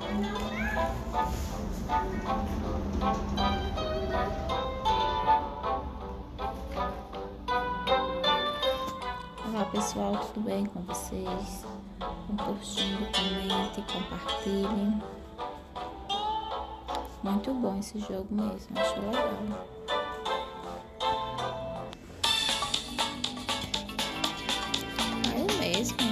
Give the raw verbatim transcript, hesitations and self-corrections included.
Olá pessoal, tudo bem com vocês? Um curtindo, comente, compartilhe. Muito bom esse jogo mesmo, acho legal. É mesmo.